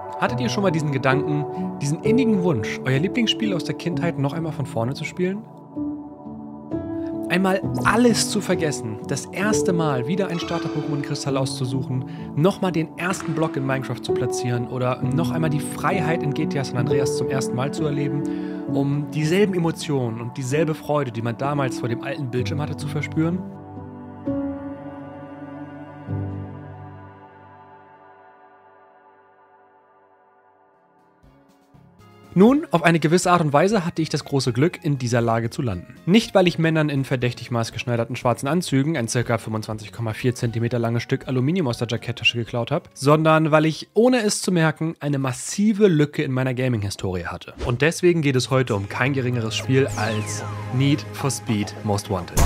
Hattet ihr schon mal diesen Gedanken, diesen innigen Wunsch, euer Lieblingsspiel aus der Kindheit noch einmal von vorne zu spielen? Einmal alles zu vergessen, das erste Mal wieder ein Starter-Pokémon-Kristall auszusuchen, nochmal den ersten Block in Minecraft zu platzieren oder noch einmal die Freiheit in GTA San Andreas zum ersten Mal zu erleben, um dieselben Emotionen und dieselbe Freude, die man damals vor dem alten Bildschirm hatte, zu verspüren? Nun, auf eine gewisse Art und Weise hatte ich das große Glück, in dieser Lage zu landen. Nicht, weil ich Männern in verdächtig maßgeschneiderten schwarzen Anzügen ein ca. 25,4 cm langes Stück Aluminium aus der Jacketttasche geklaut habe, sondern weil ich, ohne es zu merken, eine massive Lücke in meiner Gaming-Historie hatte. Und deswegen geht es heute um kein geringeres Spiel als Need for Speed Most Wanted.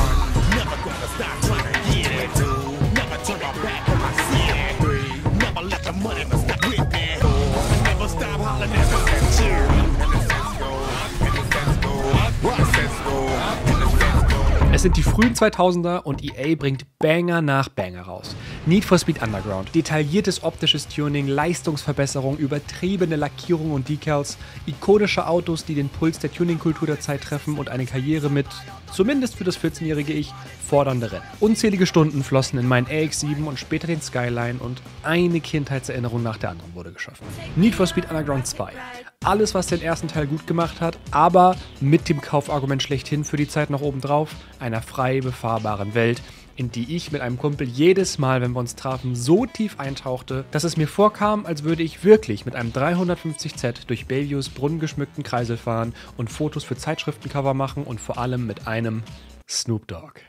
Es sind die frühen 2000er und EA bringt Banger nach Banger raus. Need for Speed Underground, detailliertes optisches Tuning, Leistungsverbesserung, übertriebene Lackierung und Decals, ikonische Autos, die den Puls der Tuningkultur der Zeit treffen und eine Karriere mit, zumindest für das 14-jährige Ich, fordernde Rennen. Unzählige Stunden flossen in meinen AX7 und später den Skyline und eine Kindheitserinnerung nach der anderen wurde geschaffen. Need for Speed Underground 2. Alles, was den ersten Teil gut gemacht hat, aber mit dem Kaufargument schlechthin für die Zeit noch obendrauf, einer frei befahrbaren Welt, in die ich mit einem Kumpel jedes Mal, wenn wir uns trafen, so tief eintauchte, dass es mir vorkam, als würde ich wirklich mit einem 350Z durch Bayviews brunnengeschmückten Kreisel fahren und Fotos für Zeitschriftencover machen und vor allem mit einem Snoop Dogg.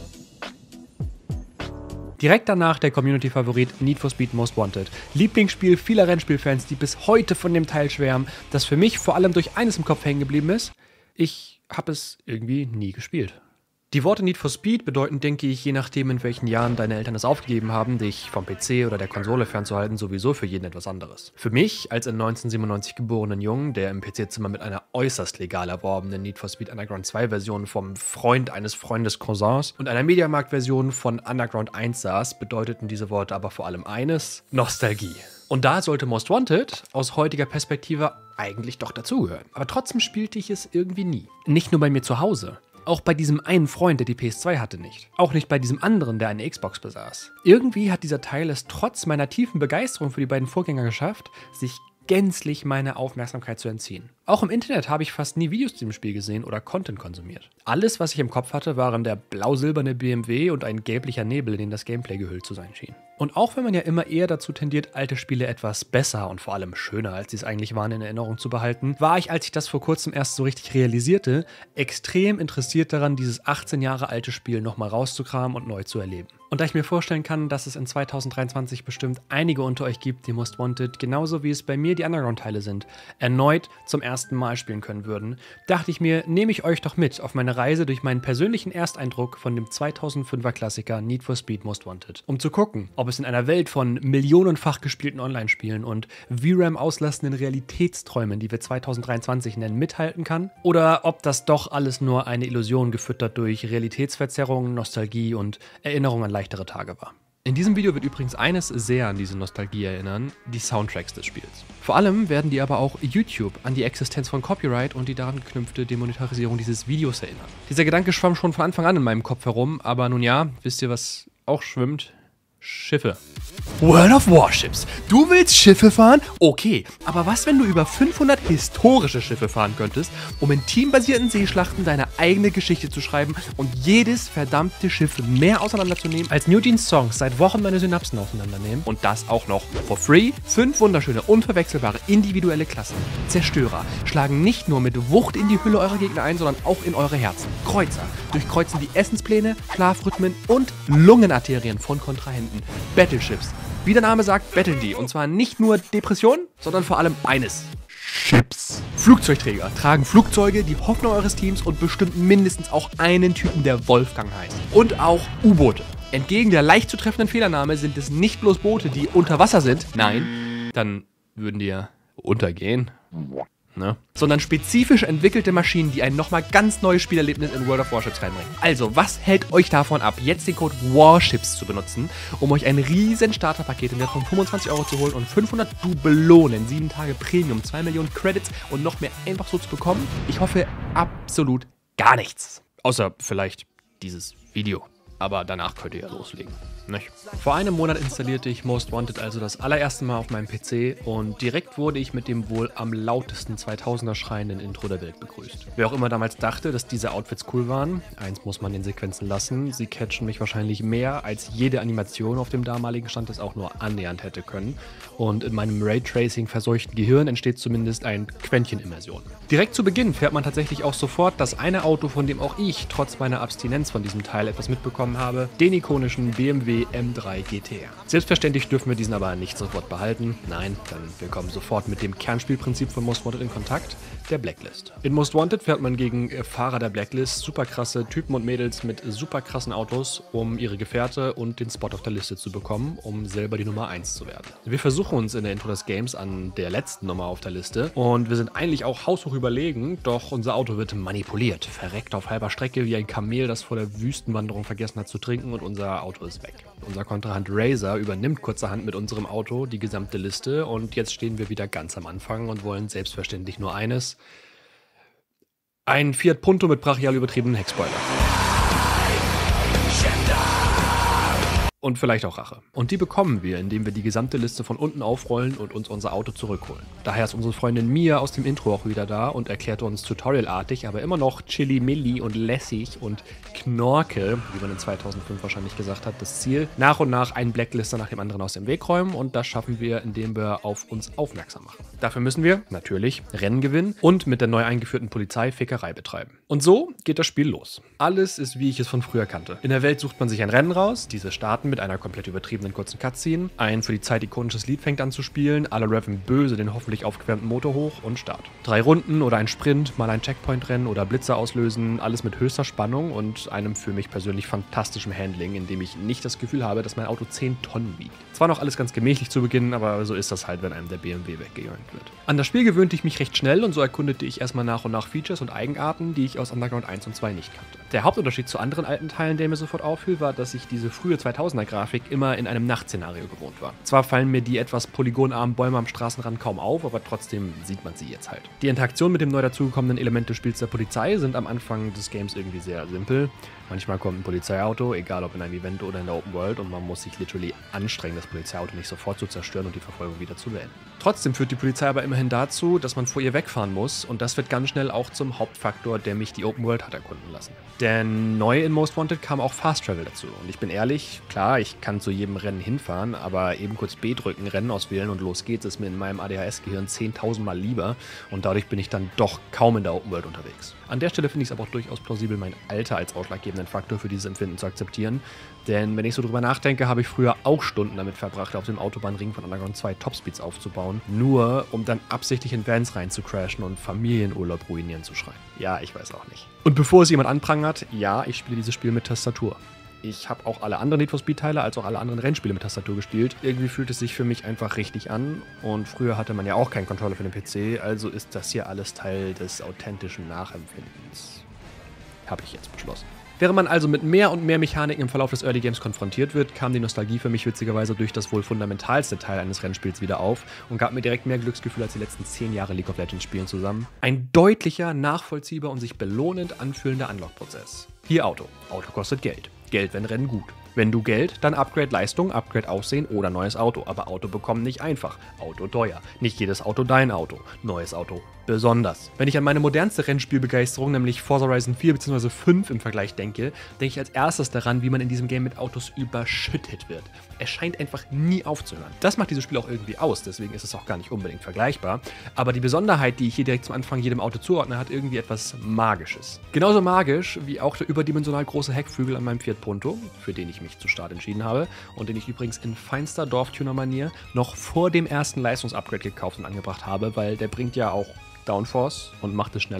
Direkt danach der Community-Favorit Need for Speed Most Wanted. Lieblingsspiel vieler Rennspielfans, die bis heute von dem Teil schwärmen, das für mich vor allem durch eines im Kopf hängen geblieben ist: ich habe es irgendwie nie gespielt. Die Worte Need for Speed bedeuten, denke ich, je nachdem, in welchen Jahren deine Eltern es aufgegeben haben, dich vom PC oder der Konsole fernzuhalten, sowieso für jeden etwas anderes. Für mich, als in 1997 geborenen Jungen, der im PC-Zimmer mit einer äußerst legal erworbenen Need for Speed Underground 2 Version vom Freund eines Freundes Cousins und einer Mediamarkt-Version von Underground 1 saß, bedeuteten diese Worte aber vor allem eines: Nostalgie. Und da sollte Most Wanted aus heutiger Perspektive eigentlich doch dazugehören. Aber trotzdem spielte ich es irgendwie nie. Nicht nur bei mir zu Hause. Auch bei diesem einen Freund, der die PS2 hatte, nicht. Auch nicht bei diesem anderen, der eine Xbox besaß. Irgendwie hat dieser Teil es trotz meiner tiefen Begeisterung für die beiden Vorgänger geschafft, sich gänzlich meine Aufmerksamkeit zu entziehen. Auch im Internet habe ich fast nie Videos zu dem Spiel gesehen oder Content konsumiert. Alles, was ich im Kopf hatte, waren der blau-silberne BMW und ein gelblicher Nebel, in den das Gameplay gehüllt zu sein schien. Und auch wenn man ja immer eher dazu tendiert, alte Spiele etwas besser und vor allem schöner, als sie es eigentlich waren, in Erinnerung zu behalten, war ich, als ich das vor kurzem erst so richtig realisierte, extrem interessiert daran, dieses 18 Jahre alte Spiel nochmal rauszukramen und neu zu erleben. Und da ich mir vorstellen kann, dass es in 2023 bestimmt einige unter euch gibt, die Most Wanted, genauso wie es bei mir die Underground-Teile sind, erneut zum ersten Mal spielen können würden, dachte ich mir, nehme ich euch doch mit auf meine Reise durch meinen persönlichen Ersteindruck von dem 2005er Klassiker Need for Speed Most Wanted, um zu gucken, ob es in einer Welt von millionenfach gespielten Online-Spielen und VRAM auslastenden Realitätsträumen, die wir 2023 nennen, mithalten kann, oder ob das doch alles nur eine Illusion gefüttert durch Realitätsverzerrungen, Nostalgie und Erinnerungen an leichtere Tage war. In diesem Video wird übrigens eines sehr an diese Nostalgie erinnern: die Soundtracks des Spiels. Vor allem werden die aber auch YouTube an die Existenz von Copyright und die daran geknüpfte Demonetarisierung dieses Videos erinnern. Dieser Gedanke schwamm schon von Anfang an in meinem Kopf herum, aber nun ja, wisst ihr, was auch schwimmt? Schiffe. World of Warships. Du willst Schiffe fahren? Okay, aber was, wenn du über 500 historische Schiffe fahren könntest, um in teambasierten Seeschlachten deine eigene Geschichte zu schreiben und jedes verdammte Schiff mehr auseinanderzunehmen, als Newjeans Songs seit Wochen meine Synapsen auseinandernehmen? Und das auch noch for free? 5 wunderschöne, unverwechselbare, individuelle Klassen. Zerstörer schlagen nicht nur mit Wucht in die Hülle eurer Gegner ein, sondern auch in eure Herzen. Kreuzer durchkreuzen die Essenspläne, Schlafrhythmen und Lungenarterien von Kontrahenten. Battleships. Wie der Name sagt, battlen die. Und zwar nicht nur Depressionen, sondern vor allem eines: Chips. Flugzeugträger tragen Flugzeuge, die Hoffnung eures Teams und bestimmt mindestens auch einen Typen, der Wolfgang heißt. Und auch U-Boote. Entgegen der leicht zu treffenden Fehlernahme sind es nicht bloß Boote, die unter Wasser sind. Nein, dann würden die ja untergehen. ne? Sondern spezifisch entwickelte Maschinen, die ein nochmal ganz neues Spielerlebnis in World of Warships reinbringen. Also, was hält euch davon ab, jetzt den Code WARSHIPS zu benutzen, um euch ein riesen Starterpaket im Wert von 25 € zu holen und 500 Dublonen, 7 Tage Premium, 2 Millionen Credits und noch mehr einfach so zu bekommen? Ich hoffe absolut gar nichts. Außer vielleicht dieses Video. Aber danach könnt ihr ja loslegen. Nicht? Vor einem Monat installierte ich Most Wanted also das allererste Mal auf meinem PC und direkt wurde ich mit dem wohl am lautesten 2000er schreienden Intro der Welt begrüßt. Wer auch immer damals dachte, dass diese Outfits cool waren, eins muss man den Sequenzen lassen, sie catchen mich wahrscheinlich mehr, als jede Animation auf dem damaligen Stand es auch nur annähernd hätte können. Und in meinem Raytracing verseuchten Gehirn entsteht zumindest ein Quäntchen Immersion. Direkt zu Beginn fährt man tatsächlich auch sofort das eine Auto, von dem auch ich trotz meiner Abstinenz von diesem Teil etwas mitbekommen habe, den ikonischen BMW M3 GTR. Selbstverständlich dürfen wir diesen aber nicht sofort behalten. Nein, dann wir kommen sofort mit dem Kernspielprinzip von Most Wanted in Kontakt, der Blacklist. In Most Wanted fährt man gegen Fahrer der Blacklist, super krasse Typen und Mädels mit super krassen Autos, um ihre Gefährte und den Spot auf der Liste zu bekommen, um selber die Nummer 1 zu werden. Wir versuchen uns in der Intro des Games an der letzten Nummer auf der Liste und wir sind eigentlich auch haushoch überlegen, doch unser Auto wird manipuliert, verreckt auf halber Strecke wie ein Kamel, das vor der Wüstenwanderung vergessen hat zu trinken und unser Auto ist weg. Unser Kontrahent Razer übernimmt kurzerhand mit unserem Auto die gesamte Liste und jetzt stehen wir wieder ganz am Anfang und wollen selbstverständlich nur eines: ein Fiat Punto mit brachial übertriebenen Heckspoiler. Und vielleicht auch Rache. Und die bekommen wir, indem wir die gesamte Liste von unten aufrollen und uns unser Auto zurückholen. Daher ist unsere Freundin Mia aus dem Intro auch wieder da und erklärt uns tutorialartig, aber immer noch chili-milli und lässig und knorke, wie man in 2005 wahrscheinlich gesagt hat, das Ziel, nach und nach einen Blacklister nach dem anderen aus dem Weg räumen und das schaffen wir, indem wir auf uns aufmerksam machen. Dafür müssen wir, natürlich, Rennen gewinnen und mit der neu eingeführten Polizei Fickerei betreiben. Und so geht das Spiel los. Alles ist, wie ich es von früher kannte. In der Welt sucht man sich ein Rennen raus, diese starten mit einer komplett übertriebenen kurzen Cutscene. Ein für die Zeit ikonisches Lied fängt an zu spielen, alle reven böse den hoffentlich aufgewärmten Motor hoch und Start. 3 Runden oder ein Sprint, mal ein Checkpoint-Rennen oder Blitzer auslösen, alles mit höchster Spannung und einem für mich persönlich fantastischen Handling, in dem ich nicht das Gefühl habe, dass mein Auto 10 Tonnen wiegt. Zwar noch alles ganz gemächlich zu Beginn, aber so ist das halt, wenn einem der BMW weggejankt wird. An das Spiel gewöhnte ich mich recht schnell und so erkundete ich erstmal nach und nach Features und Eigenarten, die ich aus Underground 1 und 2 nicht kannte. Der Hauptunterschied zu anderen alten Teilen, der mir sofort auffiel, war, dass ich diese frühe 2000er-Grafik immer in einem Nachtszenario gewohnt war. Zwar fallen mir die etwas polygonarmen Bäume am Straßenrand kaum auf, aber trotzdem sieht man sie jetzt halt. Die Interaktion mit dem neu dazugekommenen Element des Spiels der Polizei sind am Anfang des Games irgendwie sehr simpel. Manchmal kommt ein Polizeiauto, egal ob in einem Event oder in der Open World, und man muss sich literally anstrengen, das Polizeiauto nicht sofort zu zerstören und die Verfolgung wieder zu beenden. Trotzdem führt die Polizei aber immerhin dazu, dass man vor ihr wegfahren muss, und das wird ganz schnell auch zum Hauptfaktor, der mich die Open World hat erkunden lassen. Denn neu in Most Wanted kam auch Fast Travel dazu. Und ich bin ehrlich, klar, ich kann zu jedem Rennen hinfahren, aber eben kurz B drücken, Rennen auswählen und los geht's, ist mir in meinem ADHS-Gehirn 10.000 Mal lieber, und dadurch bin ich dann doch kaum in der Open World unterwegs. An der Stelle finde ich es aber auch durchaus plausibel, mein Alter als ausschlaggebenden Faktor für dieses Empfinden zu akzeptieren. Denn wenn ich so drüber nachdenke, habe ich früher auch Stunden damit verbracht, auf dem Autobahnring von Underground 2 Topspeeds aufzubauen, nur um dann absichtlich in Vans reinzucrashen und Familienurlaub ruinieren zu schreien. Ja, ich weiß auch nicht. Und bevor es jemand anprangert, ja, ich spiele dieses Spiel mit Tastatur. Ich habe auch alle anderen Need for Speed-Teile als auch alle anderen Rennspiele mit Tastatur gespielt. Irgendwie fühlt es sich für mich einfach richtig an. Und früher hatte man ja auch keinen Controller für den PC, also ist das hier alles Teil des authentischen Nachempfindens. Habe ich jetzt beschlossen. Während man also mit mehr und mehr Mechaniken im Verlauf des Early Games konfrontiert wird, kam die Nostalgie für mich witzigerweise durch das wohl fundamentalste Teil eines Rennspiels wieder auf und gab mir direkt mehr Glücksgefühl als die letzten 10 Jahre League of Legends Spielen zusammen. Ein deutlicher, nachvollziehbar und sich belohnend anfühlender Unlock-Prozess. Hier Auto. Auto kostet Geld. Geld, wenn Rennen gut. Wenn du Geld, dann Upgrade Leistung, Upgrade Aussehen oder neues Auto. Aber Auto bekommen nicht einfach. Auto teuer. Nicht jedes Auto dein Auto. Neues Auto besonders. Wenn ich an meine modernste Rennspielbegeisterung, nämlich Forza Horizon 4 bzw. 5 im Vergleich denke ich als erstes daran, wie man in diesem Game mit Autos überschüttet wird. Es scheint einfach nie aufzuhören. Das macht dieses Spiel auch irgendwie aus, deswegen ist es auch gar nicht unbedingt vergleichbar. Aber die Besonderheit, die ich hier direkt zum Anfang jedem Auto zuordne, hat irgendwie etwas Magisches. Genauso magisch wie auch der überdimensional große Heckflügel an meinem Fiat Punto, für den ich mich zu Start entschieden habe und den ich übrigens in feinster Dorftuner-Manier noch vor dem ersten Leistungsupgrade gekauft und angebracht habe, weil der bringt ja auch Downforce und macht es schneller,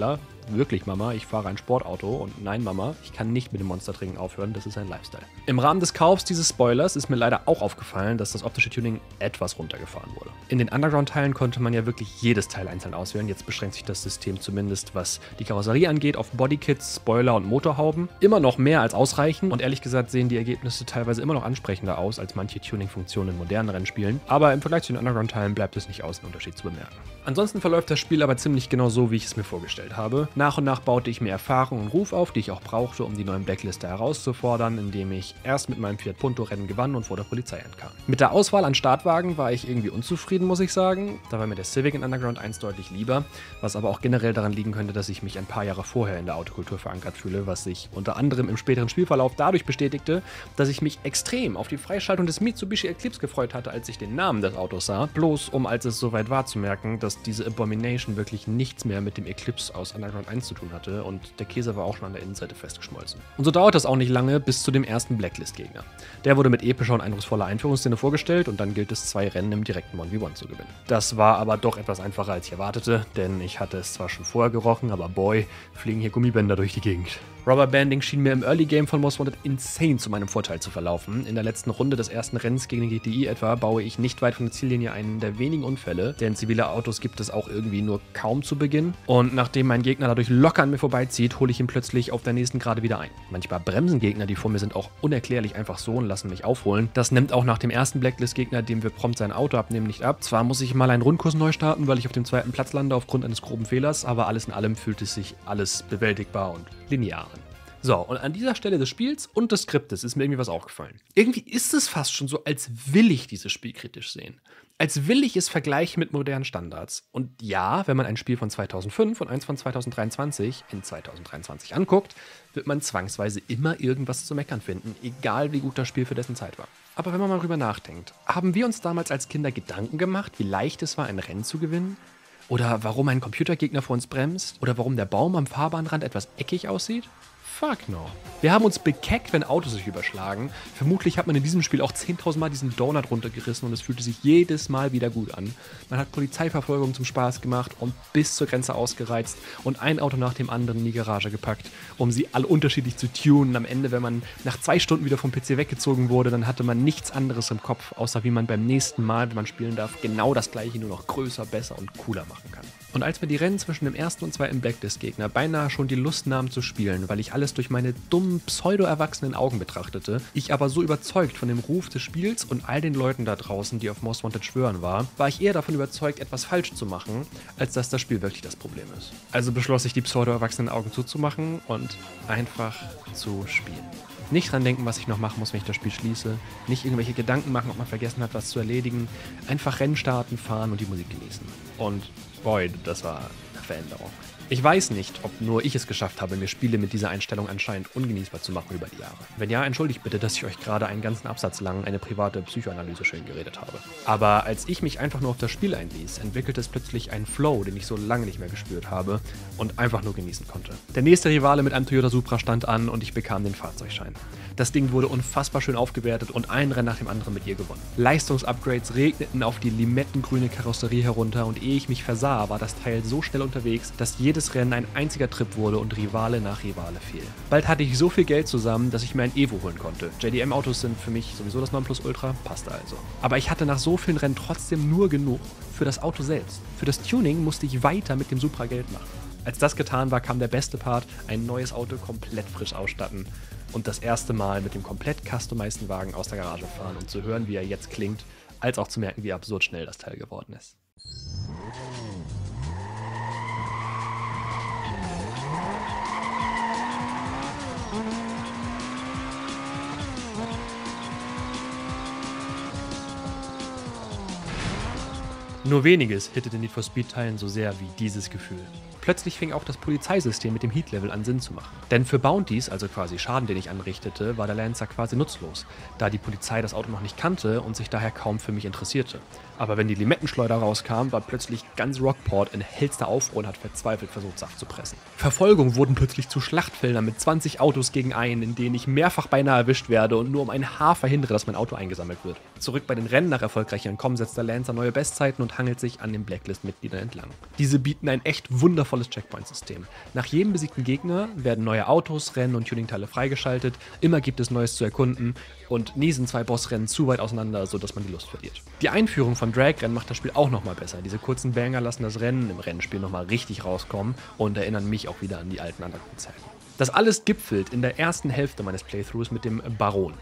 wirklich Mama, ich fahre ein Sportauto und nein Mama, ich kann nicht mit dem Monstertrinken aufhören, das ist ein Lifestyle. Im Rahmen des Kaufs dieses Spoilers ist mir leider auch aufgefallen, dass das optische Tuning etwas runtergefahren wurde. In den Underground-Teilen konnte man ja wirklich jedes Teil einzeln auswählen, jetzt beschränkt sich das System zumindest, was die Karosserie angeht, auf Bodykits, Spoiler und Motorhauben. Immer noch mehr als ausreichend und ehrlich gesagt sehen die Ergebnisse teilweise immer noch ansprechender aus als manche Tuning-Funktionen in modernen Rennspielen, aber im Vergleich zu den Underground-Teilen bleibt es nicht aus, einen Unterschied zu bemerken. Ansonsten verläuft das Spiel aber ziemlich genau so, wie ich es mir vorgestellt habe. Nach und nach baute ich mir Erfahrung und Ruf auf, die ich auch brauchte, um die neuen Blacklister herauszufordern, indem ich erst mit meinem Fiat Punto Rennen gewann und vor der Polizei entkam. Mit der Auswahl an Startwagen war ich irgendwie unzufrieden, muss ich sagen. Da war mir der Civic in Underground 1 deutlich lieber, was aber auch generell daran liegen könnte, dass ich mich ein paar Jahre vorher in der Autokultur verankert fühle, was sich unter anderem im späteren Spielverlauf dadurch bestätigte, dass ich mich extrem auf die Freischaltung des Mitsubishi Eclipse gefreut hatte, als ich den Namen des Autos sah, bloß um, als es soweit war, zu merken, dass diese Abomination wirklich nichts mehr mit dem Eclipse aus Underground 1 zu tun hatte und der Käse war auch schon an der Innenseite festgeschmolzen. Und so dauert es auch nicht lange bis zu dem ersten Blacklist-Gegner. Der wurde mit epischer und eindrucksvoller Einführungsszene vorgestellt und dann gilt es, 2 Rennen im direkten 1v1 zu gewinnen. Das war aber doch etwas einfacher, als ich erwartete, denn ich hatte es zwar schon vorher gerochen, aber boy, fliegen hier Gummibänder durch die Gegend. Rubberbanding schien mir im Early Game von Most Wanted insane zu meinem Vorteil zu verlaufen. In der letzten Runde des ersten Rennens gegen den GTI etwa baue ich nicht weit von der Ziellinie einen der wenigen Unfälle, denn zivile Autos gibt es auch irgendwie nur kaum zu Beginn. Und nachdem mein Gegner dadurch locker an mir vorbeizieht, hole ich ihn plötzlich auf der nächsten Gerade wieder ein. Manchmal bremsen Gegner, die vor mir sind, auch unerklärlich einfach so und lassen mich aufholen. Das nimmt auch nach dem ersten Blacklist-Gegner, dem wir prompt sein Auto abnehmen, nicht ab. Zwar muss ich mal einen Rundkurs neu starten, weil ich auf dem 2. Platz lande aufgrund eines groben Fehlers, aber alles in allem fühlt es sich alles bewältigbar und linear an. So, und an dieser Stelle des Spiels und des Skriptes ist mir irgendwie was aufgefallen. Irgendwie ist es fast schon so, als will ich dieses Spiel kritisch sehen. Als will ich es vergleichen mit modernen Standards. Und ja, wenn man ein Spiel von 2005 und eins von 2023 in 2023 anguckt, wird man zwangsweise immer irgendwas zu meckern finden, egal wie gut das Spiel für dessen Zeit war. Aber wenn man mal drüber nachdenkt, haben wir uns damals als Kinder Gedanken gemacht, wie leicht es war, ein Rennen zu gewinnen? Oder warum ein Computergegner vor uns bremst? Oder warum der Baum am Fahrbahnrand etwas eckig aussieht? Fuck no. Wir haben uns bekeckt, wenn Autos sich überschlagen. Vermutlich hat man in diesem Spiel auch 10.000 Mal diesen Donut runtergerissen und es fühlte sich jedes Mal wieder gut an. Man hat Polizeiverfolgung zum Spaß gemacht und bis zur Grenze ausgereizt und ein Auto nach dem anderen in die Garage gepackt, um sie alle unterschiedlich zu tunen. Am Ende, wenn man nach 2 Stunden wieder vom PC weggezogen wurde, dann hatte man nichts anderes im Kopf, außer wie man beim nächsten Mal, wenn man spielen darf, genau das gleiche nur noch größer, besser und cooler machen kann. Und als mir die Rennen zwischen dem ersten und zweiten Blacklist-Gegner beinahe schon die Lust nahmen zu spielen, weil ich alles durch meine dummen, pseudo-erwachsenen Augen betrachtete, ich aber so überzeugt von dem Ruf des Spiels und all den Leuten da draußen, die auf Most Wanted schwören war ich eher davon überzeugt, etwas falsch zu machen, als dass das Spiel wirklich das Problem ist. Also beschloss ich, die pseudo-erwachsenen Augen zuzumachen und einfach zu spielen. Nicht dran denken, was ich noch machen muss, wenn ich das Spiel schließe. Nicht irgendwelche Gedanken machen, ob man vergessen hat, was zu erledigen. Einfach Rennen starten, fahren und die Musik genießen. Und boy, das war eine Veränderung. Ich weiß nicht, ob nur ich es geschafft habe, mir Spiele mit dieser Einstellung anscheinend ungenießbar zu machen über die Jahre. Wenn ja, entschuldigt bitte, dass ich euch gerade einen ganzen Absatz lang eine private Psychoanalyse schön geredet habe. Aber als ich mich einfach nur auf das Spiel einließ, entwickelte es plötzlich einen Flow, den ich so lange nicht mehr gespürt habe und einfach nur genießen konnte. Der nächste Rivale mit einem Toyota Supra stand an und ich bekam den Fahrzeugschein. Das Ding wurde unfassbar schön aufgewertet und ein Rennen nach dem anderen mit ihr gewonnen. Leistungsupgrades regneten auf die limettengrüne Karosserie herunter und ehe ich mich versah, war das Teil so schnell unterwegs, dass jedes Rennen ein einziger Trip wurde und Rivale nach Rivale fiel. Bald hatte ich so viel Geld zusammen, dass ich mir ein Evo holen konnte. JDM-Autos sind für mich sowieso das Nonplusultra, passte also. Aber ich hatte nach so vielen Rennen trotzdem nur genug für das Auto selbst. Für das Tuning musste ich weiter mit dem Supra Geld machen. Als das getan war, kam der beste Part, ein neues Auto komplett frisch ausstatten und das erste Mal mit dem komplett customizeden Wagen aus der Garage fahren und zu hören, wie er jetzt klingt, als auch zu merken, wie absurd schnell das Teil geworden ist. Nur weniges hittete Need for Speed-Teilen so sehr wie dieses Gefühl. Plötzlich fing auch das Polizeisystem mit dem Heat-Level an Sinn zu machen. Denn für Bounties, also quasi Schaden, den ich anrichtete, war der Lancer quasi nutzlos, da die Polizei das Auto noch nicht kannte und sich daher kaum für mich interessierte. Aber wenn die Limettenschleuder rauskam, war plötzlich ganz Rockport in hellster Aufruhr und hat verzweifelt versucht, Saft zu pressen. Verfolgungen wurden plötzlich zu Schlachtfeldern mit 20 Autos gegen einen, in denen ich mehrfach beinahe erwischt werde und nur um ein Haar verhindere, dass mein Auto eingesammelt wird. Zurück bei den Rennen nach erfolgreichem Entkommen setzt der Lancer neue Bestzeiten und hangelt sich an den Blacklist-Mitgliedern entlang. Diese bieten ein echt wundervolles liebevolles Checkpoint-System. Nach jedem besiegten Gegner werden neue Autos, Rennen und Tuningteile freigeschaltet, immer gibt es Neues zu erkunden und nie sind 2 Bossrennen zu weit auseinander, sodass man die Lust verliert. Die Einführung von Drag-Rennen macht das Spiel auch nochmal besser. Diese kurzen Banger lassen das Rennen im Rennspiel nochmal richtig rauskommen und erinnern mich auch wieder an die alten Underground-Zeiten. Das alles gipfelt in der ersten Hälfte meines Playthroughs mit dem Baron,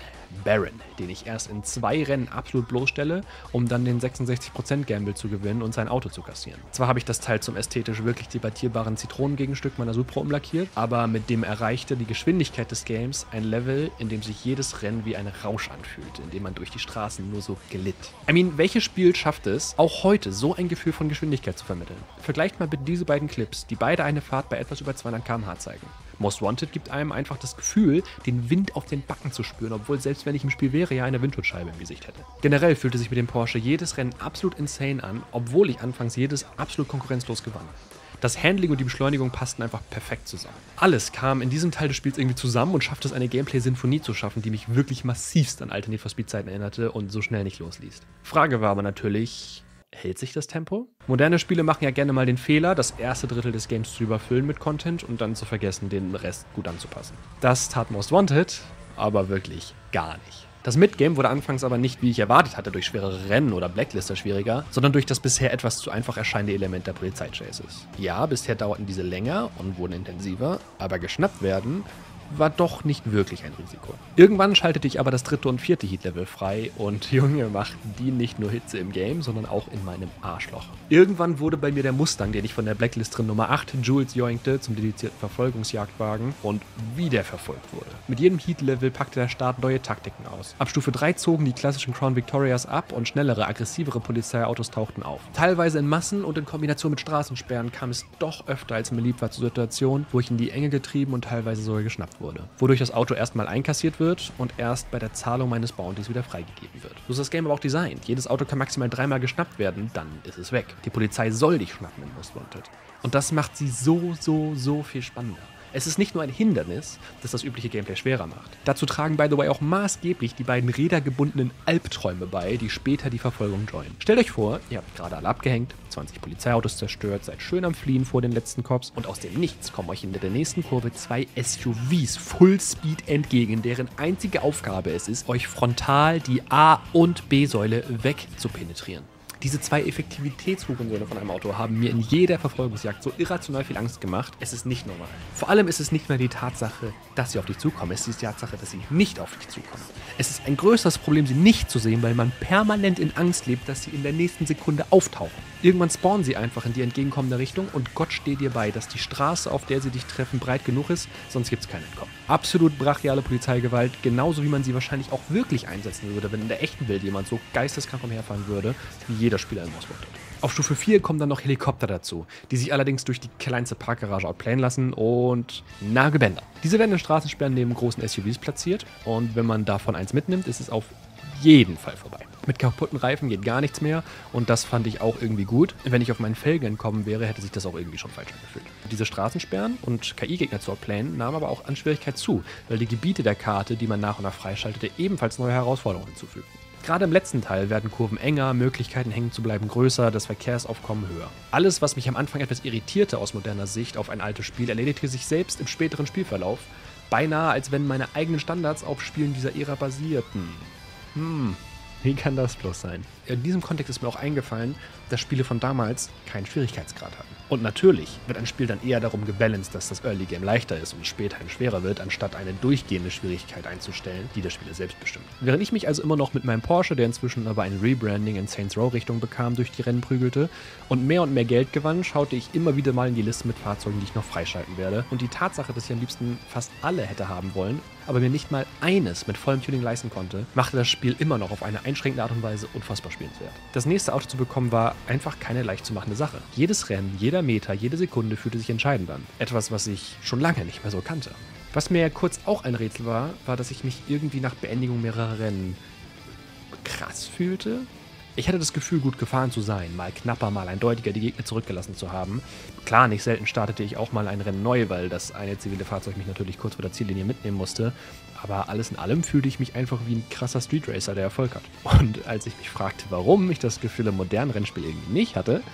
den ich erst in 2 Rennen absolut bloßstelle, um dann den 66% Gamble zu gewinnen und sein Auto zu kassieren. Zwar habe ich das Teil zum ästhetisch wirklich debattierbaren Zitronengegenstück meiner Supra umlackiert, aber mit dem erreichte die Geschwindigkeit des Games ein Level, in dem sich jedes Rennen wie ein Rausch anfühlt, in dem man durch die Straßen nur so glitt. Welches Spiel schafft es, auch heute so ein Gefühl von Geschwindigkeit zu vermitteln? Vergleicht mal bitte diese beiden Clips, die beide eine Fahrt bei etwas über 200 km/h zeigen. Most Wanted gibt einem einfach das Gefühl, den Wind auf den Backen zu spüren, obwohl selbst wenn ich im Spiel wäre, ja eine Windschutzscheibe im Gesicht hätte. Generell fühlte sich mit dem Porsche jedes Rennen absolut insane an, obwohl ich anfangs jedes absolut konkurrenzlos gewann. Das Handling und die Beschleunigung passten einfach perfekt zusammen. Alles kam in diesem Teil des Spiels irgendwie zusammen und schaffte es, eine Gameplay-Sinfonie zu schaffen, die mich wirklich massivst an alte Need for Speed-Zeiten erinnerte und so schnell nicht losließ. Frage war aber natürlich: Hält sich das Tempo? Moderne Spiele machen ja gerne mal den Fehler, das erste Drittel des Games zu überfüllen mit Content und dann zu vergessen, den Rest gut anzupassen. Das tat Most Wanted, aber wirklich gar nicht. Das Midgame wurde anfangs aber nicht, wie ich erwartet hatte, durch schwerere Rennen oder Blacklister schwieriger, sondern durch das bisher etwas zu einfach erscheinende Element der Polizeichases. Ja, bisher dauerten diese länger und wurden intensiver, aber geschnappt werden war doch nicht wirklich ein Risiko. Irgendwann schaltete ich aber das 3. und 4. Heat-Level frei und Junge, machten die nicht nur Hitze im Game, sondern auch in meinem Arschloch. Irgendwann wurde bei mir der Mustang, den ich von der Blacklist drin Nummer 8 Jules joinkte, zum dedizierten Verfolgungsjagdwagen und wie der verfolgt wurde. Mit jedem Heat-Level packte der Start neue Taktiken aus. Ab Stufe 3 zogen die klassischen Crown Victorias ab und schnellere, aggressivere Polizeiautos tauchten auf. Teilweise in Massen und in Kombination mit Straßensperren kam es doch öfter, als mir lieb war, zu Situationen, wo ich in die Enge getrieben und teilweise sogar geschnappt wurde. Wodurch das Auto erstmal einkassiert wird und erst bei der Zahlung meines Bounties wieder freigegeben wird. So ist das Game aber auch designt. Jedes Auto kann maximal 3-mal geschnappt werden, dann ist es weg. Die Polizei soll dich schnappen in Most Wanted. Und das macht sie so viel spannender. Es ist nicht nur ein Hindernis, das das übliche Gameplay schwerer macht. Dazu tragen, by the way, auch maßgeblich die beiden rädergebundenen Albträume bei, die später die Verfolgung joinen. Stellt euch vor, ihr habt gerade alle abgehängt, 20 Polizeiautos zerstört, seid schön am Fliehen vor den letzten Cops und aus dem Nichts kommen euch in der nächsten Kurve 2 SUVs Fullspeed entgegen, deren einzige Aufgabe es ist, euch frontal die A- und B-Säule wegzupenetrieren. Diese 2 Effektivitätshurensohne von einem Auto haben mir in jeder Verfolgungsjagd so irrational viel Angst gemacht. Es ist nicht normal. Vor allem ist es nicht mehr die Tatsache, dass sie auf dich zukommen. Es ist die Tatsache, dass sie nicht auf dich zukommen. Es ist ein größeres Problem, sie nicht zu sehen, weil man permanent in Angst lebt, dass sie in der nächsten Sekunde auftauchen. Irgendwann spawnen sie einfach in die entgegenkommende Richtung und Gott steht dir bei, dass die Straße, auf der sie dich treffen, breit genug ist, sonst gibt es kein Entkommen. Absolut brachiale Polizeigewalt, genauso wie man sie wahrscheinlich auch wirklich einsetzen würde, wenn in der echten Welt jemand so geisteskrank umherfahren würde, wie jeder Spieler in Most Wanted. Auf Stufe 4 kommen dann noch Helikopter dazu, die sich allerdings durch die kleinste Parkgarage outplayen lassen und Gebänder. Diese werden in Straßensperren neben großen SUVs platziert und wenn man davon eins mitnimmt, ist es auf jeden Fall vorbei. Mit kaputten Reifen geht gar nichts mehr und das fand ich auch irgendwie gut. Wenn ich auf meinen Felgen entkommen wäre, hätte sich das auch irgendwie schon falsch angefühlt. Diese Straßensperren und KI-Gegner zu outplayen nahmen aber auch an Schwierigkeit zu, weil die Gebiete der Karte, die man nach und nach freischaltete, ebenfalls neue Herausforderungen hinzufügten. Gerade im letzten Teil werden Kurven enger, Möglichkeiten hängen zu bleiben größer, das Verkehrsaufkommen höher. Alles, was mich am Anfang etwas irritierte aus moderner Sicht auf ein altes Spiel, erledigte sich selbst im späteren Spielverlauf, beinahe als wenn meine eigenen Standards auf Spielen dieser Ära basierten. Wie kann das bloß sein? In diesem Kontext ist mir auch eingefallen, dass Spiele von damals keinen Schwierigkeitsgrad hatten. Und natürlich wird ein Spiel dann eher darum gebalanced, dass das Early Game leichter ist und später schwerer wird, anstatt eine durchgehende Schwierigkeit einzustellen, die der Spieler selbst bestimmt. Während ich mich also immer noch mit meinem Porsche, der inzwischen aber ein Rebranding in Saints Row Richtung bekam, durch die Rennen prügelte und mehr Geld gewann, schaute ich immer wieder mal in die Liste mit Fahrzeugen, die ich noch freischalten werde. Und die Tatsache, dass ich am liebsten fast alle hätte haben wollen, aber mir nicht mal eines mit vollem Tuning leisten konnte, machte das Spiel immer noch auf eine einschränkende Art und Weise unfassbar spielenswert. Das nächste Auto zu bekommen war einfach keine leicht zu machende Sache. Jedes Rennen, jeder Meter, jede Sekunde fühlte sich entscheidend an. Etwas, was ich schon lange nicht mehr so kannte. Was mir kurz auch ein Rätsel war, dass ich mich irgendwie nach Beendigung mehrerer Rennen krass fühlte. Ich hatte das Gefühl, gut gefahren zu sein, mal knapper, mal eindeutiger die Gegner zurückgelassen zu haben. Klar, nicht selten startete ich auch mal ein Rennen neu, weil das eine zivile Fahrzeug mich natürlich kurz vor der Ziellinie mitnehmen musste. Aber alles in allem fühlte ich mich einfach wie ein krasser Street Racer, der Erfolg hat. Und als ich mich fragte, warum ich das Gefühl im modernen Rennspiel irgendwie nicht hatte,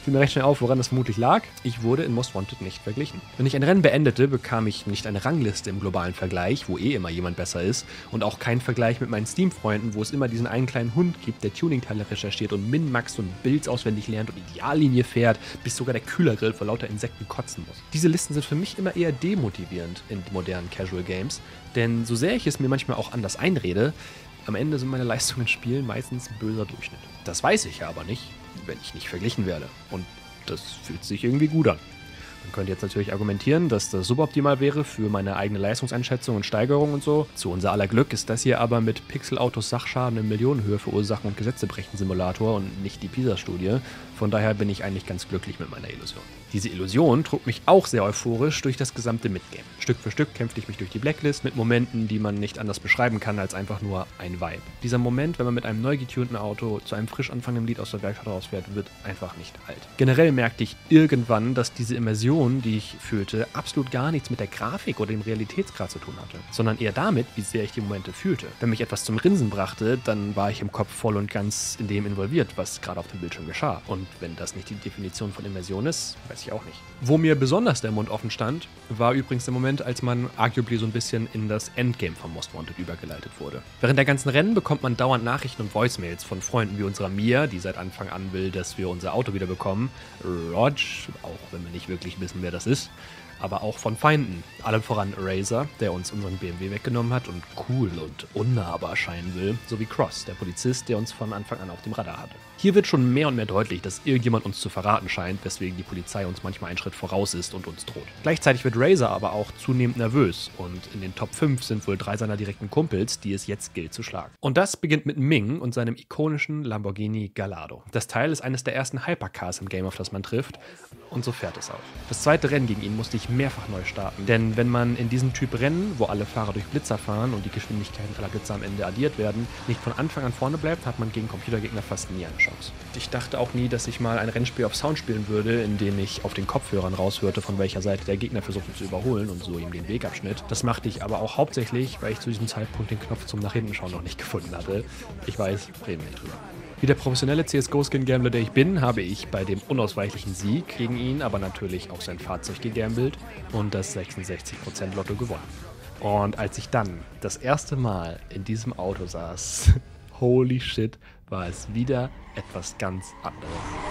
Fiel mir recht schnell auf, woran das vermutlich lag. Ich wurde in Most Wanted nicht verglichen. Wenn ich ein Rennen beendete, bekam ich nicht eine Rangliste im globalen Vergleich, wo immer jemand besser ist, und auch keinen Vergleich mit meinen Steam-Freunden, wo es immer diesen einen kleinen Hund gibt, der Tuning-Teile recherchiert und Min-Max und Builds auswendig lernt und Ideallinie fährt, bis sogar der Kühlergrill vor lauter Insekten kotzen muss. Diese Listen sind für mich immer eher demotivierend in modernen Casual Games, denn so sehr ich es mir manchmal auch anders einrede, am Ende sind meine Leistungen in Spielen meistens böser Durchschnitt. Das weiß ich ja aber nicht, wenn ich nicht verglichen werde. Und das fühlt sich irgendwie gut an. Man könnte jetzt natürlich argumentieren, dass das suboptimal wäre für meine eigene Leistungseinschätzung und Steigerung und so. Zu unser aller Glück ist das hier aber mit Pixelautos Sachschaden in Millionenhöhe verursachen und Gesetzebrechen-Simulator und nicht die PISA-Studie. Von daher bin ich eigentlich ganz glücklich mit meiner Illusion. Diese Illusion trug mich auch sehr euphorisch durch das gesamte Midgame. Stück für Stück kämpfte ich mich durch die Blacklist mit Momenten, die man nicht anders beschreiben kann als einfach nur ein Vibe. Dieser Moment, wenn man mit einem neu getunten Auto zu einem frisch anfangenden Lied aus der Werkstatt rausfährt, wird einfach nicht alt. Generell merkte ich irgendwann, dass diese Immersion, die ich fühlte, absolut gar nichts mit der Grafik oder dem Realitätsgrad zu tun hatte, sondern eher damit, wie sehr ich die Momente fühlte. Wenn mich etwas zum Grinsen brachte, dann war ich im Kopf voll und ganz in dem involviert, was gerade auf dem Bildschirm geschah. Und wenn das nicht die Definition von Immersion ist, weiß ich auch nicht. Wo mir besonders der Mund offen stand, war übrigens der Moment, als man arguably so ein bisschen in das Endgame von Most Wanted übergeleitet wurde. Während der ganzen Rennen bekommt man dauernd Nachrichten und Voicemails von Freunden wie unserer Mia, die seit Anfang an will, dass wir unser Auto wieder bekommen, Rog, auch wenn wir nicht wirklich wissen, wer das ist, aber auch von Feinden. Allem voran Razor, der uns unseren BMW weggenommen hat und cool und unnahbar scheinen will, sowie Cross, der Polizist, der uns von Anfang an auf dem Radar hatte. Hier wird schon mehr und mehr deutlich, dass irgendjemand uns zu verraten scheint, weswegen die Polizei uns manchmal einen Schritt voraus ist und uns droht. Gleichzeitig wird Razor aber auch zunehmend nervös und in den Top 5 sind wohl 3 seiner direkten Kumpels, die es jetzt gilt zu schlagen. Und das beginnt mit Ming und seinem ikonischen Lamborghini Gallardo. Das Teil ist eines der ersten Hypercars im Game, auf das man trifft, und so fährt es auch. Das zweite Rennen gegen ihn musste ich mehrfach neu starten, denn wenn man in diesem Typ Rennen, wo alle Fahrer durch Blitzer fahren und die Geschwindigkeiten aller Blitzer am Ende addiert werden, nicht von Anfang an vorne bleibt, hat man gegen Computergegner fast nie eine Chance. Ich dachte auch nie, dass ich mal ein Rennspiel auf Sound spielen würde, in dem ich auf den Kopfhörern raushörte, von welcher Seite der Gegner versuchte zu überholen und so ihm den Weg abschnitt. Das machte ich aber auch hauptsächlich, weil ich zu diesem Zeitpunkt den Knopf zum nach hinten schauen noch nicht gefunden hatte. Ich weiß, reden wir nicht drüber. Wie der professionelle CSGO-Skin-Gambler, der ich bin, habe ich bei dem unausweichlichen Sieg gegen ihn, aber natürlich auch sein Fahrzeug gegambelt und das 66% Lotto gewonnen. Und als ich dann das erste Mal in diesem Auto saß, holy shit, war es wieder etwas ganz anderes.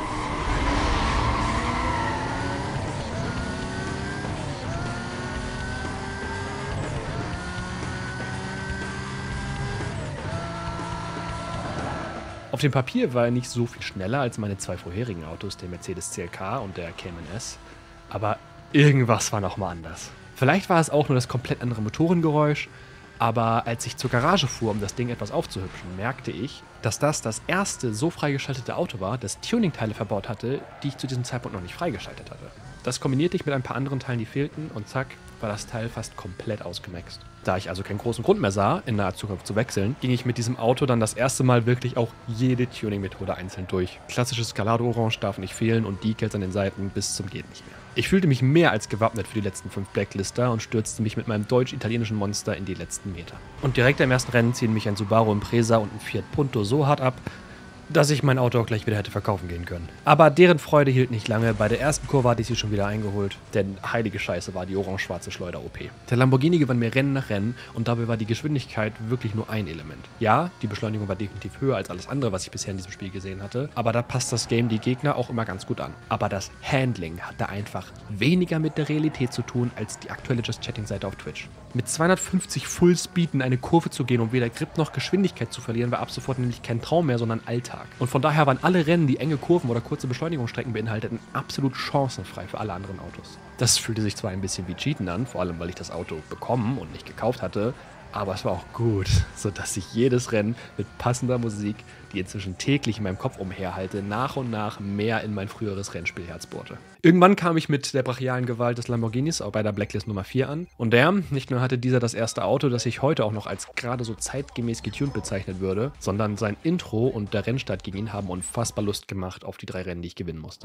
Auf dem Papier war er nicht so viel schneller als meine 2 vorherigen Autos, der Mercedes CLK und der Cayman S, aber irgendwas war nochmal anders. Vielleicht war es auch nur das komplett andere Motorengeräusch, aber als ich zur Garage fuhr, um das Ding etwas aufzuhübschen, merkte ich, dass das erste so freigeschaltete Auto war, das Tuning-Teile verbaut hatte, die ich zu diesem Zeitpunkt noch nicht freigeschaltet hatte. Das kombinierte ich mit ein paar anderen Teilen, die fehlten, und zack, war das Teil fast komplett ausgemaxt. Da ich also keinen großen Grund mehr sah, in naher Zukunft zu wechseln, ging ich mit diesem Auto dann das erste Mal wirklich auch jede Tuning-Methode einzeln durch. Klassisches Gallardo-Orange darf nicht fehlen und Decals an den Seiten bis zum geht nicht mehr. Ich fühlte mich mehr als gewappnet für die letzten 5 Blacklister und stürzte mich mit meinem deutsch-italienischen Monster in die letzten Meter. Und direkt im ersten Rennen ziehen mich ein Subaru Impreza und ein Fiat Punto so hart ab, dass ich mein Auto auch gleich wieder hätte verkaufen gehen können. Aber deren Freude hielt nicht lange. Bei der ersten Kurve hatte ich sie schon wieder eingeholt, denn heilige Scheiße war die orange-schwarze Schleuder-OP. Der Lamborghini gewann mir Rennen nach Rennen und dabei war die Geschwindigkeit wirklich nur ein Element. Ja, die Beschleunigung war definitiv höher als alles andere, was ich bisher in diesem Spiel gesehen hatte, aber da passt das Game die Gegner auch immer ganz gut an. Aber das Handling hatte einfach weniger mit der Realität zu tun als die aktuelle Just-Chatting-Seite auf Twitch. Mit 250 Fullspeed in eine Kurve zu gehen und weder Grip noch Geschwindigkeit zu verlieren, war ab sofort nämlich kein Traum mehr, sondern Alltag. Und von daher waren alle Rennen, die enge Kurven oder kurze Beschleunigungsstrecken beinhalteten, absolut chancenfrei für alle anderen Autos. Das fühlte sich zwar ein bisschen wie Cheaten an, vor allem weil ich das Auto bekommen und nicht gekauft hatte, aber es war auch gut, sodass ich jedes Rennen mit passender Musik, die inzwischen täglich in meinem Kopf umherhalte, nach und nach mehr in mein früheres Rennspielherz bohrte. Irgendwann kam ich mit der brachialen Gewalt des Lamborghinis auch bei der Blacklist Nummer 4 an. Und nicht nur hatte dieser das erste Auto, das ich heute auch noch als gerade so zeitgemäß getuned bezeichnet würde, sondern sein Intro und der Rennstart gegen ihn haben unfassbar Lust gemacht auf die 3 Rennen, die ich gewinnen musste.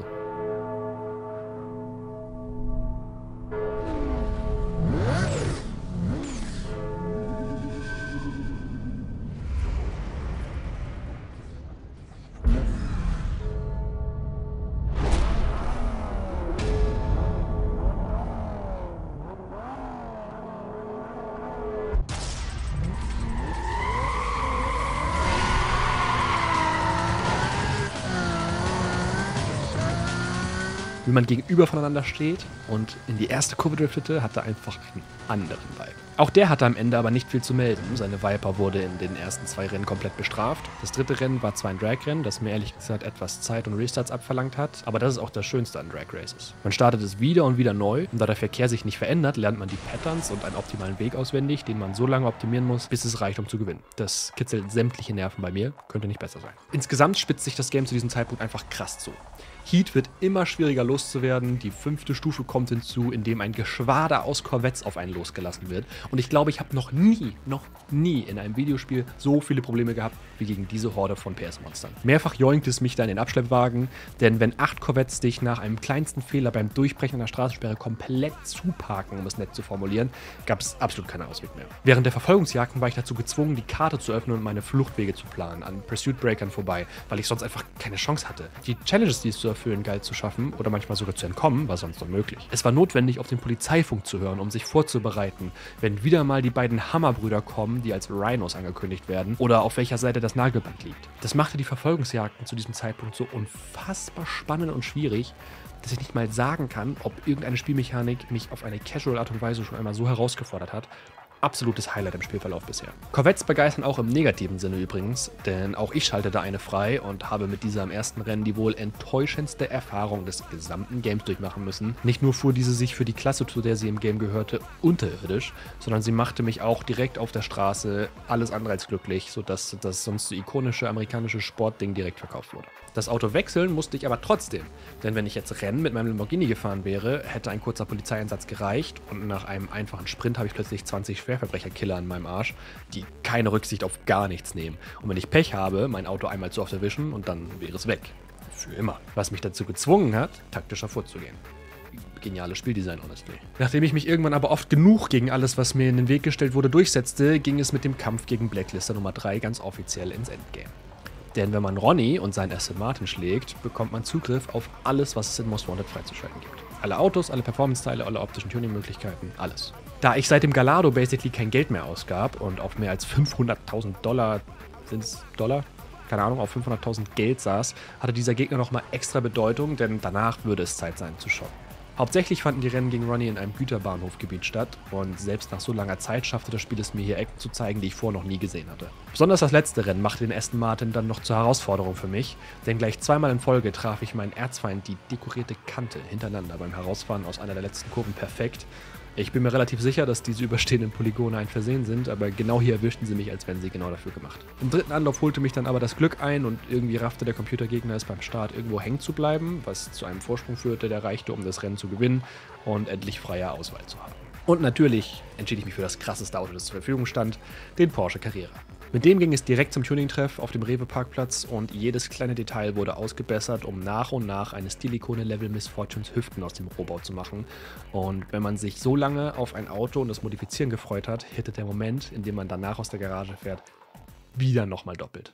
wie man gegenüber voneinander steht und in die erste Kurve driftete, hatte einfach einen anderen Vibe. Auch der hatte am Ende aber nicht viel zu melden. Seine Viper wurde in den ersten 2 Rennen komplett bestraft. Das 3. Rennen war zwar ein Drag-Rennen, das mir ehrlich gesagt etwas Zeit und Restarts abverlangt hat, aber das ist auch das Schönste an Drag Races. Man startet es wieder und wieder neu und da der Verkehr sich nicht verändert, lernt man die Patterns und einen optimalen Weg auswendig, den man so lange optimieren muss, bis es reicht, um zu gewinnen. Das kitzelt sämtliche Nerven bei mir, könnte nicht besser sein. Insgesamt spitzt sich das Game zu diesem Zeitpunkt einfach krass zu. Heat wird immer schwieriger loszuwerden, die 5. Stufe kommt hinzu, in dem ein Geschwader aus Corvettes auf einen losgelassen wird. Und ich glaube, ich habe noch nie in einem Videospiel so viele Probleme gehabt, wie gegen diese Horde von PS-Monstern. Mehrfach joinkt es mich da in den Abschleppwagen, denn wenn 8 Corvettes dich nach einem kleinsten Fehler beim Durchbrechen einer Straßensperre komplett zuparken, um es nett zu formulieren, gab es absolut keinen Ausweg mehr. Während der Verfolgungsjagden war ich dazu gezwungen, die Karte zu öffnen und meine Fluchtwege zu planen, an Pursuit Breakern vorbei, weil ich sonst einfach keine Chance hatte. Die Challenges, die es zu erfüllen galt zu schaffen oder manchmal sogar zu entkommen, war sonst unmöglich. Es war notwendig, auf den Polizeifunk zu hören, um sich vorzubereiten, wenn wieder mal die beiden Hammerbrüder kommen, die als Rhinos angekündigt werden, oder auf welcher Seite das Nagelband liegt. Das machte die Verfolgungsjagden zu diesem Zeitpunkt so unfassbar spannend und schwierig, dass ich nicht mal sagen kann, ob irgendeine Spielmechanik mich auf eine casual Art und Weise schon einmal so herausgefordert hat. Absolutes Highlight im Spielverlauf bisher. Corvettes begeistern auch im negativen Sinne übrigens, denn auch ich schaltete eine frei und habe mit dieser im ersten Rennen die wohl enttäuschendste Erfahrung des gesamten Games durchmachen müssen. Nicht nur fuhr diese sich für die Klasse, zu der sie im Game gehörte, unterirdisch, sondern sie machte mich auch direkt auf der Straße alles andere als glücklich, sodass das sonst so ikonische amerikanische Sportding direkt verkauft wurde. Das Auto wechseln musste ich aber trotzdem, denn wenn ich jetzt Rennen mit meinem Lamborghini gefahren wäre, hätte ein kurzer Polizeieinsatz gereicht und nach einem einfachen Sprint habe ich plötzlich 20 Schwerverbrecherkiller an meinem Arsch, die keine Rücksicht auf gar nichts nehmen. Und wenn ich Pech habe, mein Auto einmal zu oft erwischen und dann wäre es weg. Für immer. Was mich dazu gezwungen hat, taktischer vorzugehen. Geniales Spieldesign, honestly. Nachdem ich mich irgendwann aber oft genug gegen alles, was mir in den Weg gestellt wurde, durchsetzte, ging es mit dem Kampf gegen Blacklister Nummer 3 ganz offiziell ins Endgame. Denn wenn man Ronnie und seinen Aston Martin schlägt, bekommt man Zugriff auf alles, was es in Most Wanted freizuschalten gibt. Alle Autos, alle Performance-Teile, alle optischen Tuning-Möglichkeiten, alles. Da ich seit dem Gallardo basically kein Geld mehr ausgab und auf mehr als 500.000 Dollar, sind es Dollar? Keine Ahnung, auf 500.000 Geld saß, hatte dieser Gegner nochmal extra Bedeutung, denn danach würde es Zeit sein zu shoppen. Hauptsächlich fanden die Rennen gegen Ronnie in einem Güterbahnhofgebiet statt und selbst nach so langer Zeit schaffte das Spiel es mir hier Ecken zu zeigen, die ich vorher noch nie gesehen hatte. Besonders das letzte Rennen machte den Aston Martin dann noch zur Herausforderung für mich, denn gleich zweimal in Folge traf ich meinen Erzfeind die dekorierte Kante hintereinander beim Herausfahren aus einer der letzten Kurven perfekt. Ich bin mir relativ sicher, dass diese überstehenden Polygone ein Versehen sind, aber genau hier erwischten sie mich, als wären sie genau dafür gemacht. Im 3. Anlauf holte mich dann aber das Glück ein und irgendwie raffte der Computergegner es beim Start irgendwo hängen zu bleiben, was zu einem Vorsprung führte, der reichte, um das Rennen zu gewinnen und endlich freie Auswahl zu haben. Und natürlich entschied ich mich für das krasseste Auto, das zur Verfügung stand, den Porsche Carrera. Mit dem ging es direkt zum Tuning-Treff auf dem Rewe-Parkplatz und jedes kleine Detail wurde ausgebessert, um nach und nach eine Stilikone-Level Miss Fortunes Hüften aus dem Rohbau zu machen. Und wenn man sich so lange auf ein Auto und das Modifizieren gefreut hat, hittet der Moment, in dem man danach aus der Garage fährt, wieder nochmal doppelt.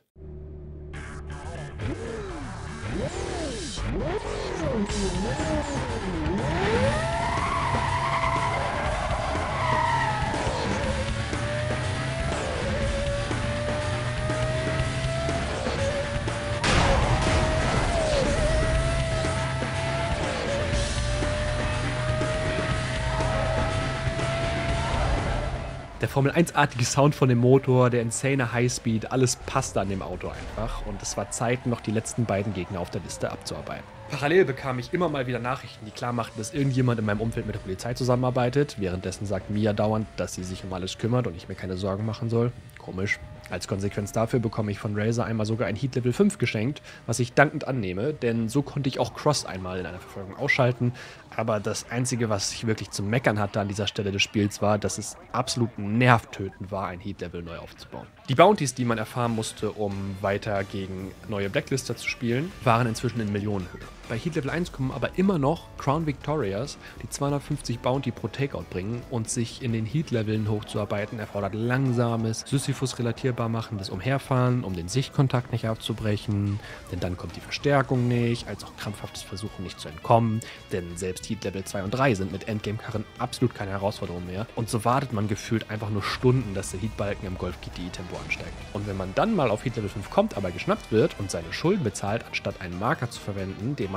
Der Formel-1-artige Sound von dem Motor, der insane Highspeed, alles passte an dem Auto einfach und es war Zeit, noch die letzten beiden Gegner auf der Liste abzuarbeiten. Parallel bekam ich immer mal wieder Nachrichten, die klar machten, dass irgendjemand in meinem Umfeld mit der Polizei zusammenarbeitet. Währenddessen sagt Mia dauernd, dass sie sich um alles kümmert und ich mir keine Sorgen machen soll. Komisch. Als Konsequenz dafür bekomme ich von Razer einmal sogar ein Heat Level 5 geschenkt, was ich dankend annehme, denn so konnte ich auch Cross einmal in einer Verfolgung ausschalten. Aber das Einzige, was ich wirklich zu meckern hatte an dieser Stelle des Spiels, war, dass es absolut nervtötend war, ein Heat Level neu aufzubauen. Die Bounties, die man erfahren musste, um weiter gegen neue Blacklister zu spielen, waren inzwischen in Millionenhöhe. Bei Heat Level 1 kommen aber immer noch Crown Victorias, die 250 Bounty pro Takeout bringen, und sich in den Heat-Leveln hochzuarbeiten erfordert langsames, Sisyphus-relatierbar machendes Umherfahren, um den Sichtkontakt nicht abzubrechen, denn dann kommt die Verstärkung nicht, als auch krampfhaftes Versuchen nicht zu entkommen, denn selbst Heat Level 2 und 3 sind mit Endgame-Karren absolut keine Herausforderung mehr und so wartet man gefühlt einfach nur Stunden, dass der Heatbalken im Golf GTI-Tempo ansteigt. Und wenn man dann mal auf Heat Level 5 kommt, aber geschnappt wird und seine Schulden bezahlt, anstatt einen Marker zu verwenden, den man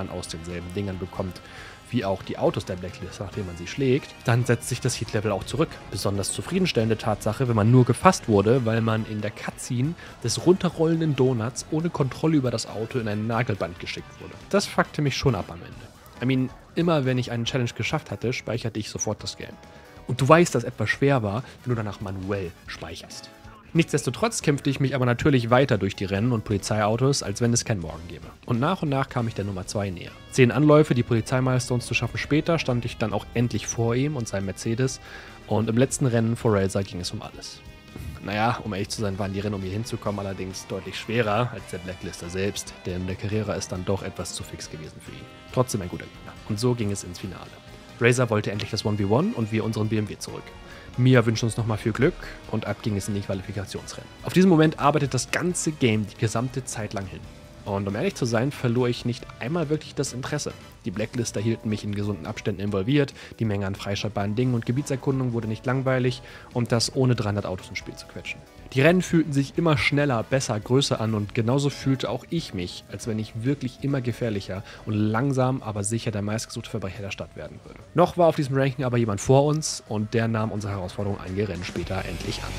man aus denselben Dingern bekommt, wie auch die Autos der Blacklist, nachdem man sie schlägt, dann setzt sich das Heat-Level auch zurück. Besonders zufriedenstellende Tatsache, wenn man nur gefasst wurde, weil man in der Cutscene des runterrollenden Donuts ohne Kontrolle über das Auto in ein Nagelband geschickt wurde. Das fuckte mich schon ab am Ende. Immer wenn ich einen Challenge geschafft hatte, speicherte ich sofort das Game. Und du weißt, dass etwas schwer war, wenn du danach manuell speicherst. Nichtsdestotrotz kämpfte ich mich aber natürlich weiter durch die Rennen und Polizeiautos, als wenn es kein Morgen gäbe. Und nach kam ich der Nummer 2 näher. 10 Anläufe, die Polizeimeilstones zu schaffen später, stand ich dann auch endlich vor ihm und seinem Mercedes. Und im letzten Rennen vor Razer ging es um alles. Naja, um ehrlich zu sein, waren die Rennen, um hier hinzukommen, allerdings deutlich schwerer als der Blacklister selbst, denn der Carrera ist dann doch etwas zu fix gewesen für ihn. Trotzdem ein guter Gegner. Und so ging es ins Finale. Razer wollte endlich das 1v1 und wir unseren BMW zurück. Mia wünscht uns nochmal viel Glück und ab ging es in die Qualifikationsrennen. Auf diesen Moment arbeitet das ganze Game die gesamte Zeit lang hin. Und um ehrlich zu sein, verlor ich nicht einmal wirklich das Interesse. Die Blacklister hielten mich in gesunden Abständen involviert, die Menge an freischaltbaren Dingen und Gebietserkundungen wurde nicht langweilig und das ohne 300 Autos ins Spiel zu quetschen. Die Rennen fühlten sich immer schneller, besser, größer an und genauso fühlte auch ich mich, als wenn ich wirklich immer gefährlicher und langsam, aber sicher der meistgesuchte Verbrecher der Stadt werden würde. Noch war auf diesem Ranking aber jemand vor uns und der nahm unsere Herausforderung einige Rennen später endlich an.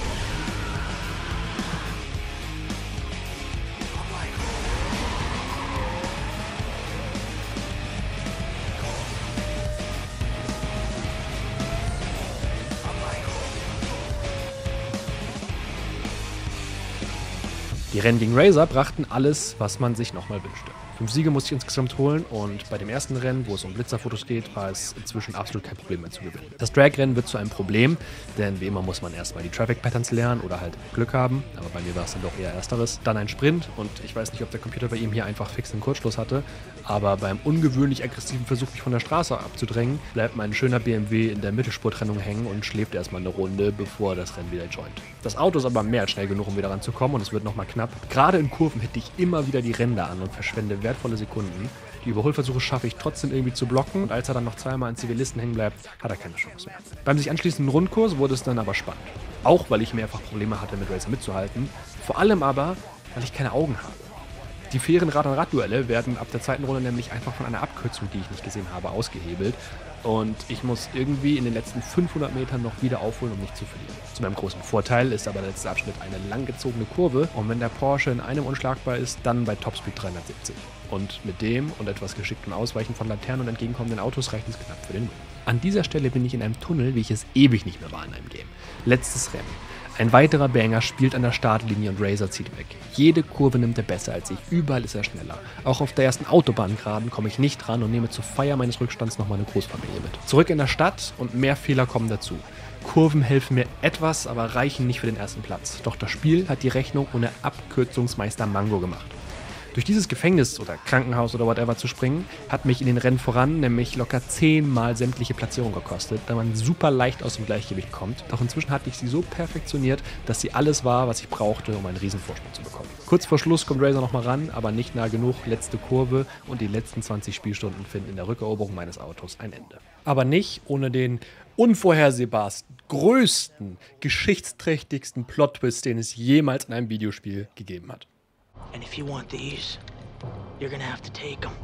Die Rennen gegen Razer brachten alles, was man sich nochmal wünschte. 5 Siege musste ich insgesamt holen und bei dem ersten Rennen, wo es um Blitzerfotos geht, war es inzwischen absolut kein Problem mehr zu gewinnen. Das Drag-Rennen wird zu einem Problem, denn wie immer muss man erstmal die Traffic-Patterns lernen oder halt Glück haben, aber bei mir war es dann doch eher ersteres. Dann ein Sprint und ich weiß nicht, ob der Computer bei ihm hier einfach fix den Kurzschluss hatte, aber beim ungewöhnlich aggressiven Versuch, mich von der Straße abzudrängen, bleibt mein schöner BMW in der Mittelspurtrennung hängen und schläft erstmal eine Runde, bevor er das Rennen wieder joint. Das Auto ist aber mehr als schnell genug, um wieder ranzukommen und es wird nochmal knapp. Gerade in Kurven hätte ich immer wieder die Ränder an und verschwende wertvolle Sekunden. Die Überholversuche schaffe ich trotzdem irgendwie zu blocken und als er dann noch zweimal an Zivilisten hängen bleibt, hat er keine Chance mehr. Beim sich anschließenden Rundkurs wurde es dann aber spannend. Auch weil ich mehrfach Probleme hatte, mit Racer mitzuhalten. Vor allem aber, weil ich keine Augen habe. Die fairen Rad-an-Rad-Duelle werden ab der zweiten Runde nämlich einfach von einer Abkürzung, die ich nicht gesehen habe, ausgehebelt. Und ich muss irgendwie in den letzten 500 Metern noch wieder aufholen, um nicht zu verlieren. Zu meinem großen Vorteil ist aber der letzte Abschnitt eine langgezogene Kurve. Und wenn der Porsche in einem unschlagbar ist, dann bei Topspeed 370. Und mit dem und etwas geschicktem Ausweichen von Laternen und entgegenkommenden Autos reicht es knapp für den Win. An dieser Stelle bin ich in einem Tunnel, wie ich es ewig nicht mehr war in einem Game. Letztes Rennen. Ein weiterer Banger spielt an der Startlinie und Razer zieht weg. Jede Kurve nimmt er besser als ich, überall ist er schneller. Auch auf der ersten Autobahngeraden komme ich nicht ran und nehme zur Feier meines Rückstands noch meine Großfamilie mit. Zurück in der Stadt und mehr Fehler kommen dazu. Kurven helfen mir etwas, aber reichen nicht für den ersten Platz. Doch das Spiel hat die Rechnung ohne Abkürzungsmeister Mango gemacht. Durch dieses Gefängnis oder Krankenhaus oder whatever zu springen, hat mich in den Rennen voran nämlich locker 10-mal sämtliche Platzierungen gekostet, da man super leicht aus dem Gleichgewicht kommt. Doch inzwischen hatte ich sie so perfektioniert, dass sie alles war, was ich brauchte, um einen riesen Vorsprung zu bekommen. Kurz vor Schluss kommt Razer nochmal ran, aber nicht nah genug, letzte Kurve und die letzten 20 Spielstunden finden in der Rückeroberung meines Autos ein Ende. Aber nicht ohne den unvorhersehbarsten, größten, geschichtsträchtigsten Plot-Twist, den es jemals in einem Videospiel gegeben hat. And if you want these, you're gonna have to take them.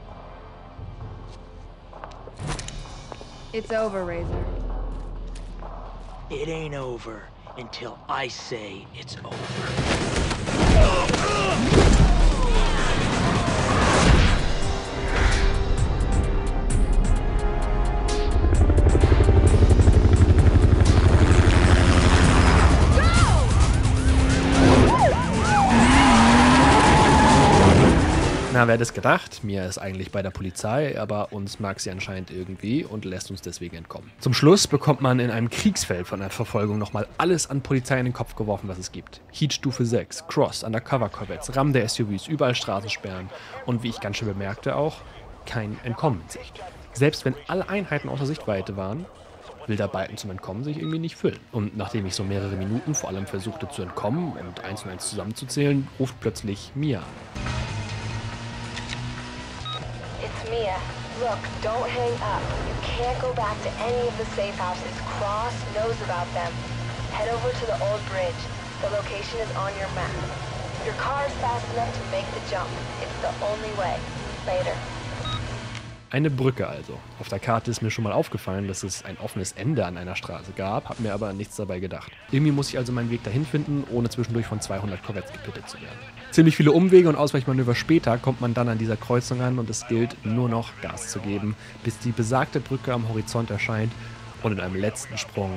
It's over, Razor. It ain't over until I say it's over. Na, wer hätte es gedacht? Mia ist eigentlich bei der Polizei, aber uns mag sie anscheinend irgendwie und lässt uns deswegen entkommen. Zum Schluss bekommt man in einem Kriegsfeld von der Verfolgung nochmal alles an Polizei in den Kopf geworfen, was es gibt. Heat Stufe 6, Cross, Undercover-Corvettes, Ram der SUVs, überall Straßensperren und wie ich ganz schön bemerkte auch, kein Entkommen in Sicht. Selbst wenn alle Einheiten außer Sichtweite waren, will der Balken zum Entkommen sich irgendwie nicht füllen. Und nachdem ich so mehrere Minuten vor allem versuchte zu entkommen und 1 und 1 zusammenzuzählen, ruft plötzlich Mia an. Mia, look, don't hang up. You can't go back to any of the safe houses. Cross knows about them. Head over to the old bridge. The location is on your map. Your car is fast enough to make the jump. It's the only way. Later. Eine Brücke also. Auf der Karte ist mir schon mal aufgefallen, dass es ein offenes Ende an einer Straße gab, hab mir aber nichts dabei gedacht. Irgendwie muss ich also meinen Weg dahin finden, ohne zwischendurch von 200 Corvettes gepittet zu werden. Ziemlich viele Umwege und Ausweichmanöver später kommt man dann an dieser Kreuzung an und es gilt nur noch Gas zu geben, bis die besagte Brücke am Horizont erscheint und in einem letzten Sprung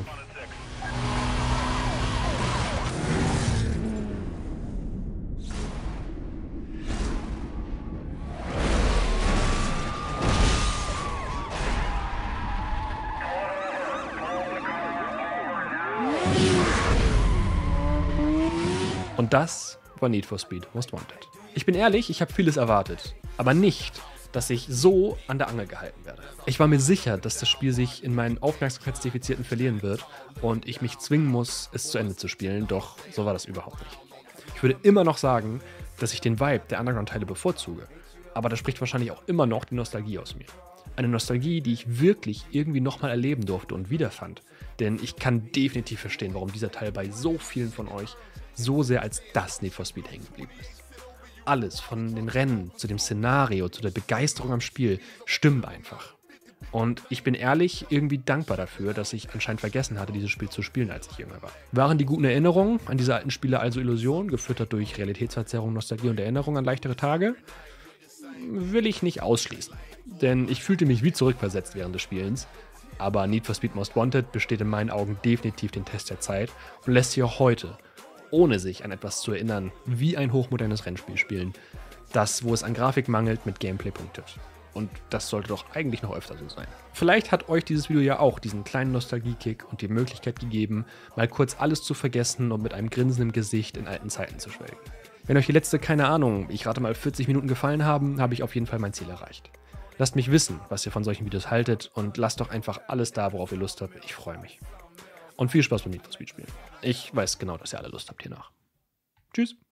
und das war Need for Speed Most Wanted. Ich bin ehrlich, ich habe vieles erwartet, aber nicht, dass ich so an der Angel gehalten werde. Ich war mir sicher, dass das Spiel sich in meinen Aufmerksamkeitsdefiziten verlieren wird und ich mich zwingen muss, es zu Ende zu spielen, doch so war das überhaupt nicht. Ich würde immer noch sagen, dass ich den Vibe der Underground-Teile bevorzuge, aber da spricht wahrscheinlich auch immer noch die Nostalgie aus mir. Eine Nostalgie, die ich wirklich irgendwie nochmal erleben durfte und wiederfand, denn ich kann definitiv verstehen, warum dieser Teil bei so vielen von euch so sehr als das Need for Speed hängen geblieben ist. Alles, von den Rennen, zu dem Szenario, zu der Begeisterung am Spiel, stimmt einfach. Und ich bin ehrlich irgendwie dankbar dafür, dass ich anscheinend vergessen hatte, dieses Spiel zu spielen, als ich jünger war. Waren die guten Erinnerungen an diese alten Spiele also Illusionen, gefüttert durch Realitätsverzerrung, Nostalgie und Erinnerung an leichtere Tage? Will ich nicht ausschließen. Denn ich fühlte mich wie zurückversetzt während des Spielens. Aber Need for Speed Most Wanted besteht in meinen Augen definitiv den Test der Zeit und lässt sich auch heute, ohne sich an etwas zu erinnern, wie ein hochmodernes Rennspiel spielen, das, wo es an Grafik mangelt, mit Gameplay punktet. Und das sollte doch eigentlich noch öfter so sein. Vielleicht hat euch dieses Video ja auch diesen kleinen Nostalgie-Kick und die Möglichkeit gegeben, mal kurz alles zu vergessen und mit einem Grinsen im Gesicht in alten Zeiten zu schwelgen. Wenn euch die letzte, keine Ahnung, ich rate mal 40 Minuten gefallen haben, habe ich auf jeden Fall mein Ziel erreicht. Lasst mich wissen, was ihr von solchen Videos haltet und lasst doch einfach alles da, worauf ihr Lust habt. Ich freue mich. Und viel Spaß beim Need for Speed spielen. Ich weiß genau, dass ihr alle Lust habt hiernach. Tschüss.